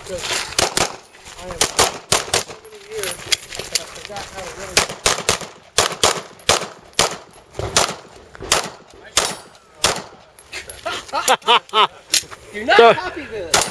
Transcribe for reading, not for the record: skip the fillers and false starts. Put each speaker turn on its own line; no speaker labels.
because I am so many years that I forgot how to really.
Do not copy this.